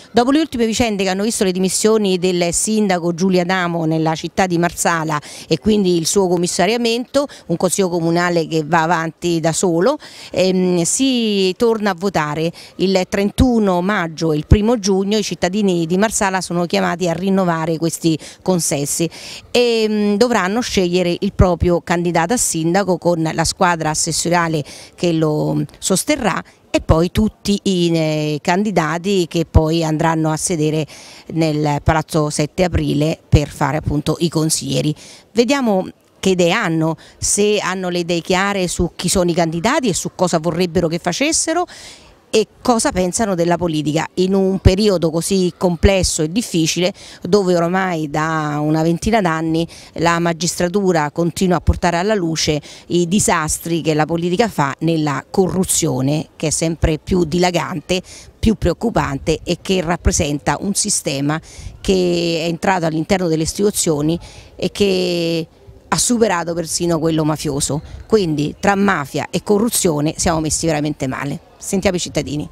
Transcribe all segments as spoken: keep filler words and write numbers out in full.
Dopo le ultime vicende che hanno visto le dimissioni del sindaco Giulio Adamo nella città di Marsala e quindi il suo commissariamento, un consiglio comunale che va avanti da solo, ehm, si torna a votare il trentuno maggio e il primo giugno. I cittadini di Marsala sono chiamati a rinnovare questi consessi e mh, dovranno scegliere il proprio candidato a sindaco con la squadra assessoriale che lo sosterrà e poi tutti i eh, candidati che poi andranno a sedere nel Palazzo sette aprile per fare appunto i consiglieri. Vediamo che idee hanno, se hanno le idee chiare su chi sono i candidati e su cosa vorrebbero che facessero e cosa pensano della politica in un periodo così complesso e difficile, dove ormai da una ventina d'anni la magistratura continua a portare alla luce i disastri che la politica fa nella corruzione, che è sempre più dilagante, più preoccupante e che rappresenta un sistema che è entrato all'interno delle istituzioni e che ha superato persino quello mafioso. Quindi tra mafia e corruzione siamo messi veramente male. Sentiamo i cittadini.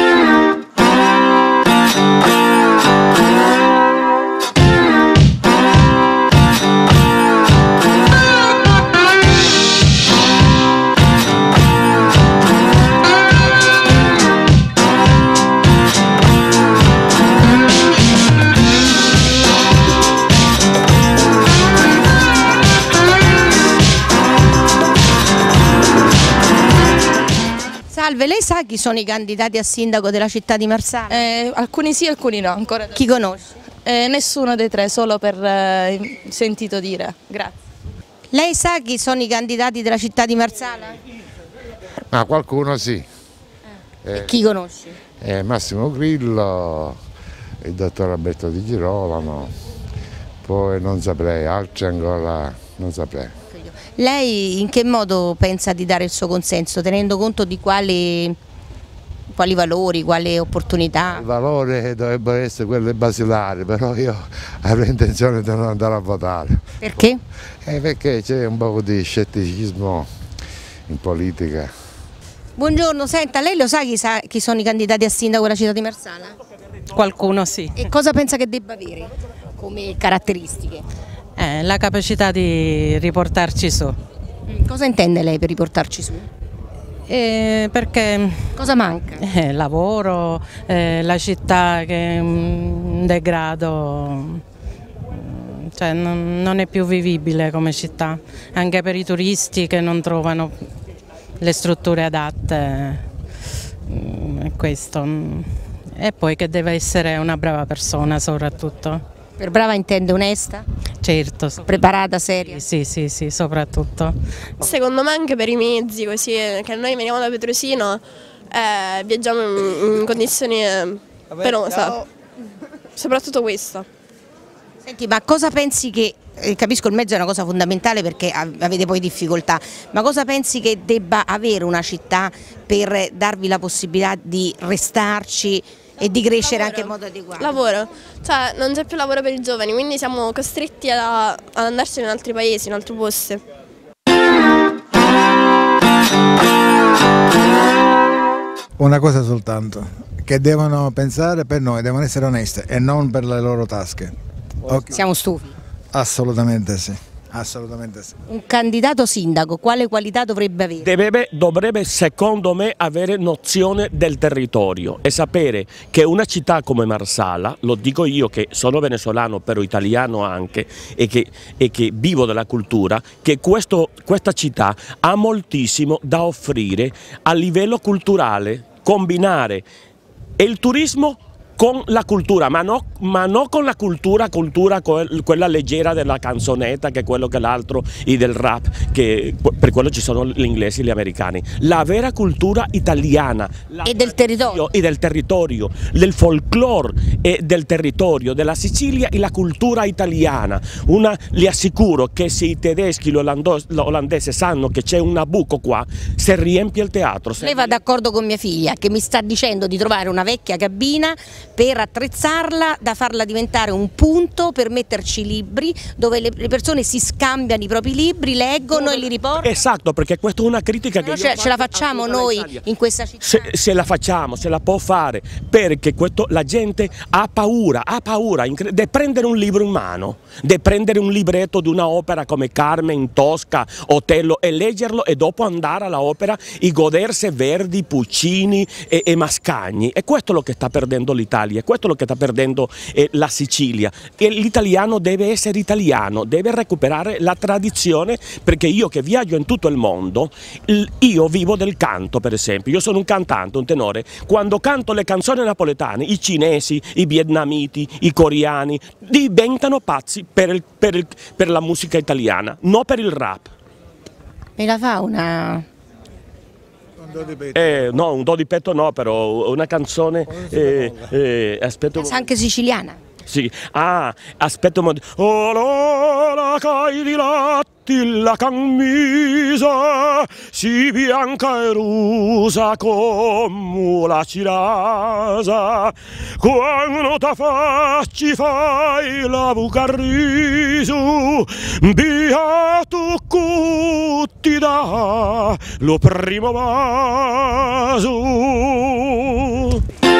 Salve, lei sa chi sono i candidati a sindaco della città di Marsala? Eh, alcuni sì, alcuni no, ancora. Chi conosce? Eh, nessuno dei tre, solo per eh, sentito dire. Grazie. Lei sa chi sono i candidati della città di Marsala? Ah, qualcuno sì. Eh. E chi conosce? Eh, Massimo Grillo, il dottor Alberto Di Girolamo, poi non saprei, altri ancora non saprei. Lei in che modo pensa di dare il suo consenso, tenendo conto di quali, quali valori, quali opportunità? Il valore dovrebbe essere quello basilare, però io avrei intenzione di non andare a votare. Perché? Eh, perché c'è un po' di scetticismo in politica. Buongiorno, senta, lei lo sa chi, sa chi sono i candidati a sindaco della città di Marsala? Qualcuno sì. E cosa pensa che debba avere come caratteristiche? Eh, la capacità di riportarci su. Cosa intende lei per riportarci su? Eh, perché cosa manca? Eh, lavoro, eh, la città che è in degrado, cioè non, non è più vivibile come città, anche per i turisti che non trovano le strutture adatte, è questo. E poi che deve essere una brava persona soprattutto. Per brava intende onesta? Certo. Preparata, seria? Sì, sì, sì, soprattutto. Secondo me anche per i mezzi, così che noi veniamo da Petrosino, eh, viaggiamo in, in condizioni eh, penose, soprattutto questo. Senti, ma cosa pensi che, eh, capisco il mezzo è una cosa fondamentale perché avete poi difficoltà, ma cosa pensi che debba avere una città per darvi la possibilità di restarci e di crescere lavoro. Anche in modo adeguato? Lavoro, cioè non c'è più lavoro per i giovani, quindi siamo costretti a, ad andarcene in altri paesi, in altri posti. Una cosa soltanto, che devono pensare per noi, devono essere oneste e non per le loro tasche. Okay. Siamo stufi? Assolutamente sì. Assolutamente sì. Un candidato sindaco quale qualità dovrebbe avere? Dovrebbe, dovrebbe secondo me avere nozione del territorio e sapere che una città come Marsala, lo dico io che sono venezuelano però italiano anche e che, e che vivo della cultura, che questo, questa città ha moltissimo da offrire a livello culturale, combinare il turismo con la cultura, ma non ma no con la cultura, cultura quella leggera della canzonetta, che è quello che l'altro, e del rap, che per quello ci sono gli inglesi e gli americani. La vera cultura italiana. E del territorio. E del territorio, del folklore e del territorio, della Sicilia e la cultura italiana. Una, li assicuro che se i tedeschi, l'olandese sanno che c'è un Nabucco qua, si riempie il teatro. Lei va d'accordo con mia figlia che mi sta dicendo di trovare una vecchia cabina per attrezzarla, da farla diventare un punto per metterci libri dove le, le persone si scambiano i propri libri, leggono no, e li riportano. Esatto, perché questa è una critica che ce, io ce la facciamo noi in questa città? Se, se la facciamo, se la può fare, perché questo, la gente ha paura, ha paura di prendere un libro in mano, di prendere un libretto di una opera come Carmen, Tosca, Otello e leggerlo e dopo andare alla opera e godersi Verdi, Puccini e, e Mascagni. E questo è lo che sta perdendo l'Italia, e questo è lo che sta perdendo eh, la Sicilia. L'italiano deve essere italiano, deve recuperare la tradizione, perché io che viaggio in tutto il mondo, io vivo del canto per esempio, io sono un cantante, un tenore, quando canto le canzoni napoletane, i cinesi, i vietnamiti, i coreani diventano pazzi per, il, per, il, per la musica italiana, non per il rap. Me la fa una... Un do di petto? Eh, no, un do di petto no, però una canzone... Eh, eh, aspetta... Anche siciliana? Sì, ah, aspetta un momento. Oh, la cai di latti la camisa, si bianca e rosa come la cirasa, quando ta facci fai la bucarrisu, beato cutti da lo primo vaso.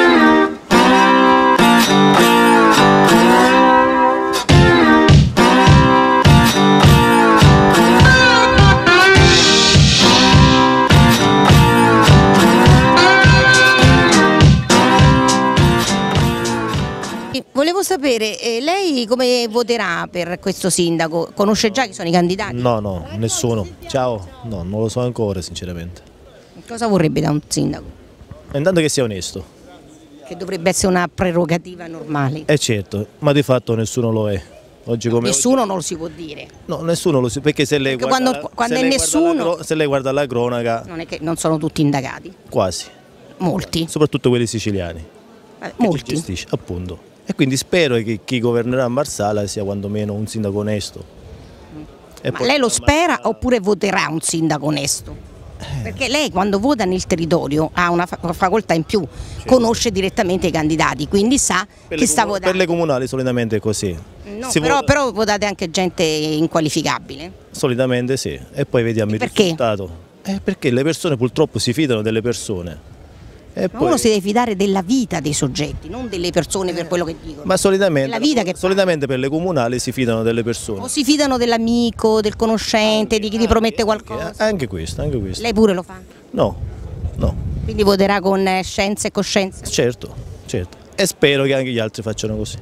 Volevo sapere, eh, lei come voterà per questo sindaco? Conosce già chi sono i candidati? No, no, nessuno. Ciao, no, non lo so ancora sinceramente. Cosa vorrebbe da un sindaco? Intanto che sia onesto. Che dovrebbe essere una prerogativa normale. Eh certo, ma di fatto nessuno lo è. Oggi come nessuno oggi... non lo si può dire. No, nessuno lo si perché se lei perché guarda, quando, quando se è lei nessuno... guarda la, se lei guarda la cronaca... Non è che non sono tutti indagati? Quasi. Molti? Soprattutto quelli siciliani. Eh, molti? Gestisce, appunto. E quindi spero che chi governerà Marsala sia quantomeno un sindaco onesto. E Ma lei lo spera Marsala... oppure voterà un sindaco onesto? Perché lei quando vota nel territorio ha una facoltà in più, certo. Conosce direttamente i candidati, quindi sa per chi sta votando. Per le comunali solitamente è così. No, però, vota... però votate anche gente inqualificabile? Solitamente sì, e poi vediamo il perché? risultato. Eh, perché le persone purtroppo si fidano delle persone. E ma poi... uno si deve fidare della vita dei soggetti, non delle persone per quello che dicono. Ma solitamente, vita che solitamente per le comunali si fidano delle persone. O si fidano dell'amico, del conoscente, anche, di chi ti promette qualcosa. Anche, anche questo, anche questo. Lei pure lo fa? No, no. Quindi voterà con scienza e coscienza? Certo, certo. E spero che anche gli altri facciano così.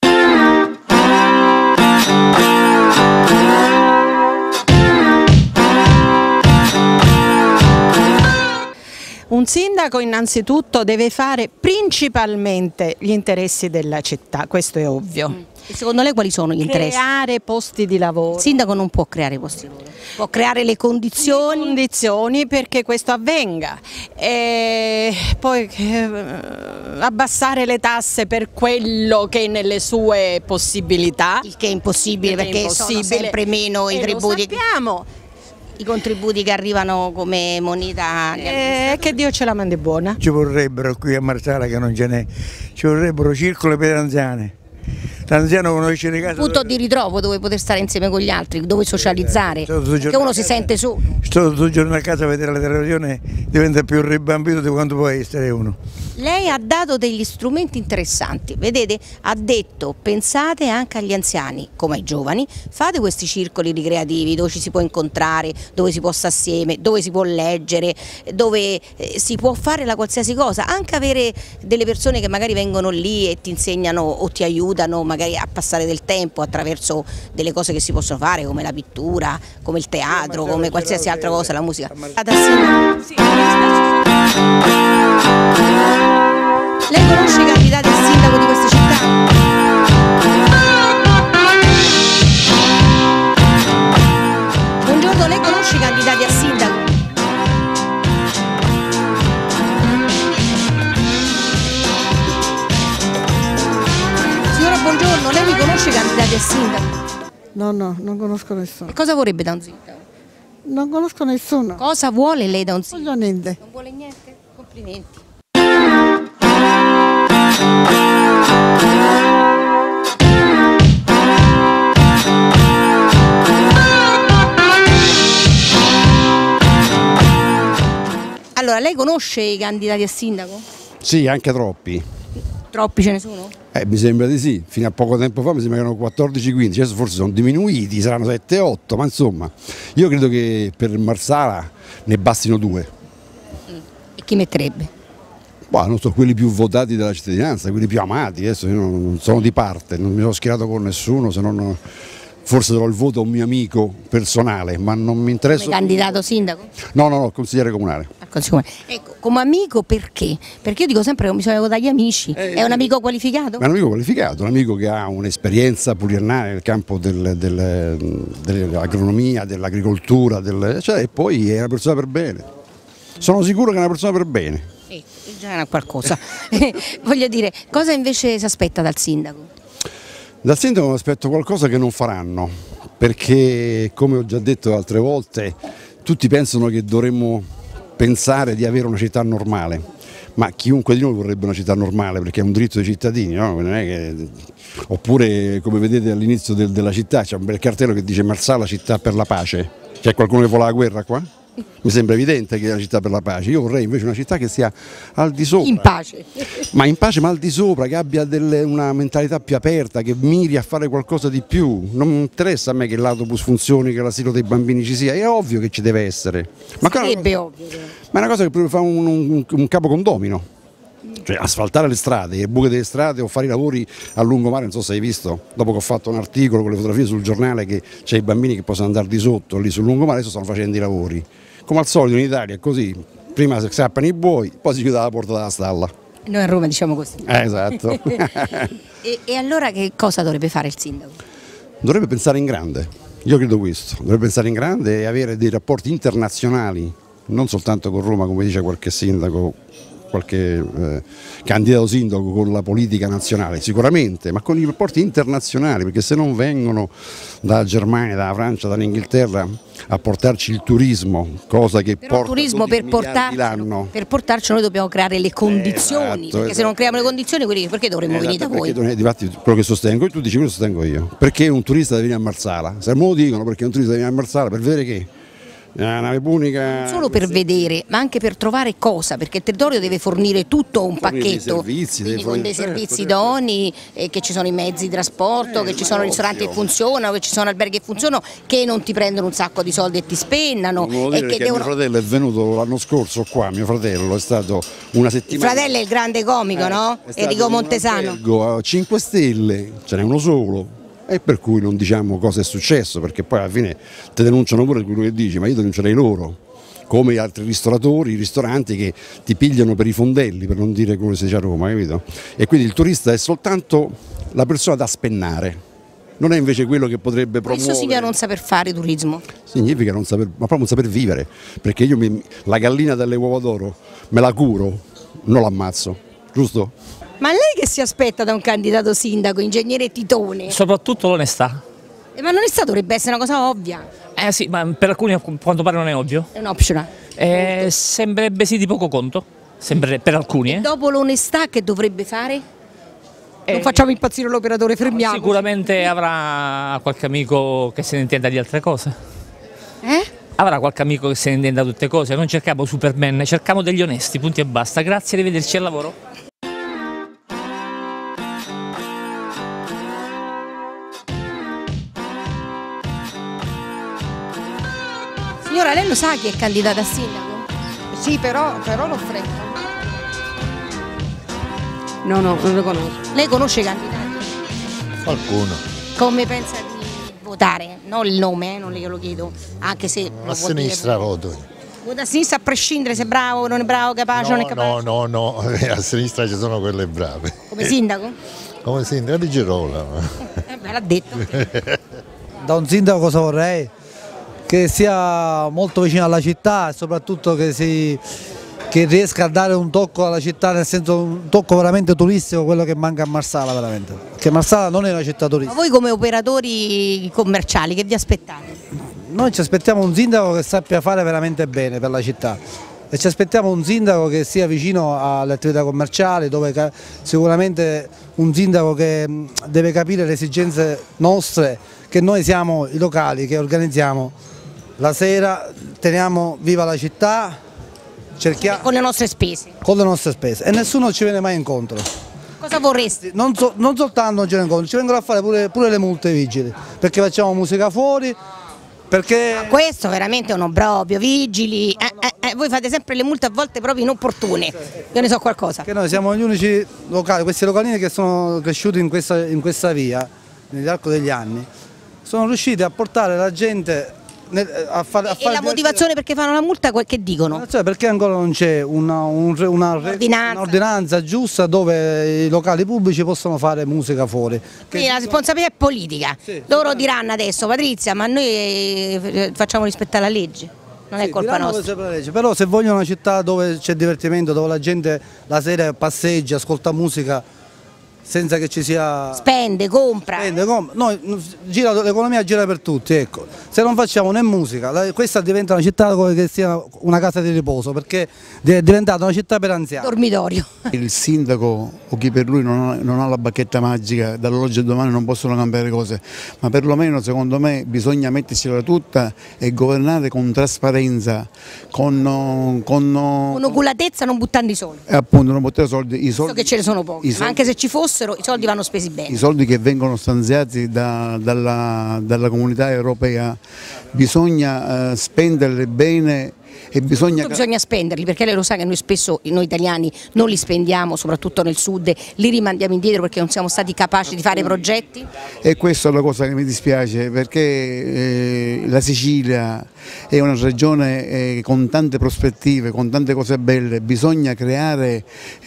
Un sindaco innanzitutto deve fare principalmente gli interessi della città, questo è ovvio. Mm. E secondo lei quali sono gli interessi? Creare posti di lavoro. Il sindaco non può creare posti di lavoro, può creare le condizioni, le condizioni perché questo avvenga. E poi eh, abbassare le tasse per quello che è nelle sue possibilità. Il che è impossibile perché perché è impossibile. sono sempre meno i tributi. Lo sappiamo. I contributi che arrivano come moneta. Eh, che Dio ce la mandi buona. Ci vorrebbero qui a Marsala, che non ce n'è, ci vorrebbero circoli per anziani. L'anziano uno esce di casa. Un punto di ritrovo dove poter stare insieme con gli altri, dove socializzare, perché uno si sente solo. Sto tutto il giorno a casa a vedere la televisione, diventa più ribambito di quanto può essere uno. Lei ha dato degli strumenti interessanti, vedete, ha detto pensate anche agli anziani come ai giovani, fate questi circoli ricreativi dove ci si può incontrare, dove si può stare assieme, dove si può leggere, dove eh, si può fare la qualsiasi cosa, anche avere delle persone che magari vengono lì e ti insegnano o ti aiutano magari a passare del tempo attraverso delle cose che si possono fare come la pittura, come il teatro, come qualsiasi altra cosa, la musica. Lei conosce i candidati a sindaco di questa città? Buongiorno, lei conosce i candidati a sindaco? Signora, buongiorno, lei mi conosce i candidati a sindaco? No, no, non conosco nessuno. E cosa vorrebbe da un sindaco? Non conosco nessuno. Cosa vuole lei da un sindaco? Non voglio niente. Non vuole niente? Complimenti. Allora, lei conosce i candidati a sindaco? Sì, anche troppi. Troppi ce ne sono? Eh, mi sembra di sì, fino a poco tempo fa mi sembra che erano quattordici quindici, adesso forse sono diminuiti, saranno sette otto, ma insomma, io credo che per Marsala ne bastino due. E chi metterebbe? Bah, non so, quelli più votati dalla cittadinanza, quelli più amati, adesso io non sono di parte, non mi sono schierato con nessuno, se non forse darò il voto a un mio amico personale, ma non mi interessa. Come candidato sindaco? No, no, no, consigliere comunale. Ecco, come amico perché? Perché io dico sempre che bisogna votare gli amici, Eh, è un amico qualificato? Ma è un amico qualificato, un amico che ha un'esperienza pluriennale nel campo del, del, dell'agronomia, dell'agricoltura, del, cioè, e poi è una persona per bene. Sono sicuro che è una persona per bene. Sì, già era qualcosa. Voglio dire, cosa invece si aspetta dal sindaco? Dal sindaco mi aspetto qualcosa che non faranno, perché come ho già detto altre volte, tutti pensano che dovremmo pensare di avere una città normale, ma chiunque di noi vorrebbe una città normale perché è un diritto dei cittadini, no? Non è che... Oppure come vedete all'inizio del, della città c'è un bel cartello che dice Marsala città per la pace, c'è qualcuno che vuole la guerra qua? Mi sembra evidente che è una città per la pace, io vorrei invece una città che sia al di sopra. In pace. Ma in pace ma al di sopra, che abbia delle, una mentalità più aperta, che miri a fare qualcosa di più. Non mi interessa a me che l'autobus funzioni, che l'asilo dei bambini ci sia, è ovvio che ci deve essere. Ma, Sarebbe ovvio. ma è una cosa che proprio fa un, un, un capo condomino. Cioè asfaltare le strade, le buche delle strade o fare i lavori a lungomare, non so se hai visto, dopo che ho fatto un articolo con le fotografie sul giornale che c'è i bambini che possono andare di sotto lì sul lungomare, adesso stanno facendo i lavori. Come al solito in Italia è così, prima si scappano i buoi, poi si chiude la porta della stalla. Noi a Roma diciamo così. Eh, esatto. e, e allora che cosa dovrebbe fare il sindaco? Dovrebbe pensare in grande, io credo questo, dovrebbe pensare in grande e avere dei rapporti internazionali, non soltanto con Roma come dice qualche sindaco, qualche eh, candidato sindaco con la politica nazionale, sicuramente, ma con i rapporti internazionali, perché se non vengono dalla Germania, dalla Francia, dall'Inghilterra a portarci il turismo, cosa che Però porta il turismo per portarci, per portarci noi dobbiamo creare le condizioni, esatto, perché esatto. se non creiamo le condizioni quelli, perché dovremmo esatto, venire da voi? Perché, difatti, quello che sostengo, tu dici quello sostengo io, perché un turista deve venire a Marsala, se me lo dicono perché un turista deve venire a Marsala per vedere che una nave punica. Non solo per vedere, ma anche per trovare cosa, perché il territorio deve fornire tutto un fornire pacchetto, dei servizi, quindi deve con dei fornire, servizi certo, idonei, eh, che ci sono i mezzi di trasporto, eh, che ci sono ristoranti che funzionano, che ci sono alberghi che funzionano, che non ti prendono un sacco di soldi e ti spennano. Non E dire che che devono... mio fratello è venuto l'anno scorso qua, mio fratello è stato una Il settimana. fratello è il grande comico, eh, no? Enrico Montesano. A cinque stelle, ce n'è uno solo. E per cui non diciamo cosa è successo, perché poi alla fine ti denunciano pure quello che dici, ma io denuncerei loro, come gli altri ristoratori, i ristoranti che ti pigliano per i fondelli, per non dire come si dice a Roma, capito? E quindi il turista è soltanto la persona da spennare, non è invece quello che potrebbe promuovere. Questo significa non saper fare turismo. Significa non saper, ma proprio non saper vivere, perché io mi, la gallina dalle uova d'oro me la curo, non l'ammazzo, giusto? Ma lei che si aspetta da un candidato sindaco, ingegnere Titone? Soprattutto l'onestà. Eh, ma l'onestà dovrebbe essere una cosa ovvia. Eh sì, ma per alcuni a quanto pare non è ovvio. È un optional. Eh, sembrerebbe sì di poco conto, sembrerebbe, per alcuni. Eh. Dopo l'onestà che dovrebbe fare? Eh, non facciamo impazzire l'operatore, fermiamo. Sicuramente avrà qualche amico che se ne intenda di altre cose. Eh? Avrà qualche amico che se ne intenda di tutte cose, non cerchiamo Superman, cerchiamo degli onesti, punti e basta. Grazie, arrivederci al lavoro. Signora, lei lo sa chi è candidata a sindaco? Sì, però, però l'ho freddo. No, no, non lo conosco. Lei conosce i candidati? Qualcuno. Come pensa di votare? Non il nome, eh, non glielo chiedo, anche se lo A vuol sinistra dire. voto. Vota a sinistra a prescindere se è bravo, non è bravo, capace, No, non è capace? no, no, no, a sinistra ci sono quelle brave. Come sindaco? Come sindaco di Girolamo. Eh beh, l'ha detto. Da un sindaco cosa vorrei? Che sia molto vicino alla città e soprattutto che, si, che riesca a dare un tocco alla città, nel senso un tocco veramente turistico, quello che manca a Marsala veramente. Perché Marsala non è una città turistica. Ma voi come operatori commerciali che vi aspettate? Noi ci aspettiamo un sindaco che sappia fare veramente bene per la città e ci aspettiamo un sindaco che sia vicino alle attività commerciali, dove sicuramente un sindaco che deve capire le esigenze nostre, che noi siamo i locali che organizziamo la sera, teniamo viva la città cerchiamo con le nostre spese. Con le nostre spese e nessuno ci viene mai incontro. Cosa vorresti? Non, so, non soltanto non ci viene incontro, ci vengono a fare pure, pure le multe ai vigili, perché facciamo musica fuori, perché... Ma questo veramente è un obbrobrio, vigili, eh, eh, eh, voi fate sempre le multe a volte proprio inopportune, io ne so qualcosa. Che noi siamo gli unici locali, questi localini che sono cresciuti in questa, in questa via, nell'arco degli anni, sono riusciti a portare la gente a fare... A e, e la motivazione perché fanno la multa che dicono? Cioè perché ancora non c'è una, un, una, un'ordinanza giusta dove i locali pubblici possono fare musica fuori. Quindi la responsabilità è politica, sì, loro sì. diranno adesso Patrizia ma noi eh, facciamo rispettare la legge, non sì, è colpa nostra. La legge. Però se vogliono una città dove c'è divertimento, dove la gente la sera passeggia, ascolta musica senza che ci sia... Spende, compra. Spende, compra. Noi, gira, l'economia gira per tutti, ecco. Se non facciamo né musica, la, questa diventa una città che sia una casa di riposo, perché è diventata una città per anziani. Dormitorio. Il sindaco o chi per lui non ha, non ha la bacchetta magica, dall'oggi al domani non possono cambiare cose, ma perlomeno secondo me bisogna mettercela tutta e governare con trasparenza, con... Con, con oculatezza, non buttando i soldi. E appunto non buttare soldi. I soldi so che ce ne sono pochi, ma anche se ci fossero i soldi vanno spesi bene. I soldi che vengono stanziati da, dalla, dalla comunità europea bisogna eh, spenderli bene e bisogna... bisogna spenderli perché lei lo sa che noi spesso, noi italiani, non li spendiamo, soprattutto nel sud, li rimandiamo indietro perché non siamo stati capaci di fare progetti. E questa è la cosa che mi dispiace perché eh, la Sicilia è una regione eh, con tante prospettive, con tante cose belle, bisogna creare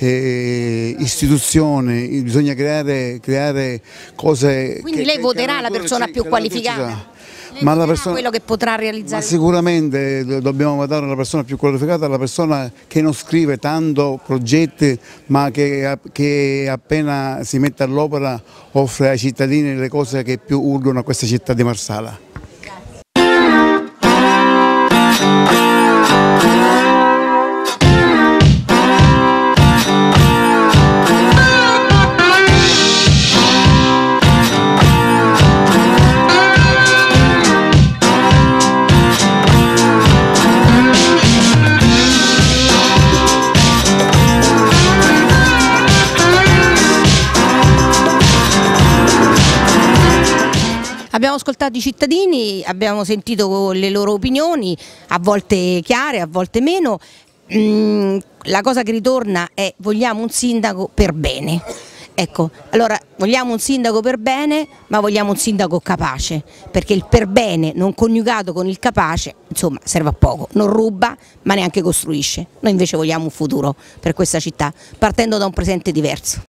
eh, istituzioni, bisogna creare, creare cose... Quindi che, lei che, voterà che la persona ci, più qualificata? Ma la persona, quello che potrà realizzare. Ma sicuramente dobbiamo votare la persona più qualificata, la persona che non scrive tanto progetti ma che, che appena si mette all'opera offre ai cittadini le cose che più urgono a questa città di Marsala. Abbiamo ascoltato i cittadini, abbiamo sentito le loro opinioni, a volte chiare, a volte meno. Mm, la cosa che ritorna è vogliamo un sindaco per bene. Ecco, allora vogliamo un sindaco per bene, ma vogliamo un sindaco capace, perché il per bene non coniugato con il capace, insomma, serve a poco, non ruba ma neanche costruisce. Noi invece vogliamo un futuro per questa città, partendo da un presente diverso.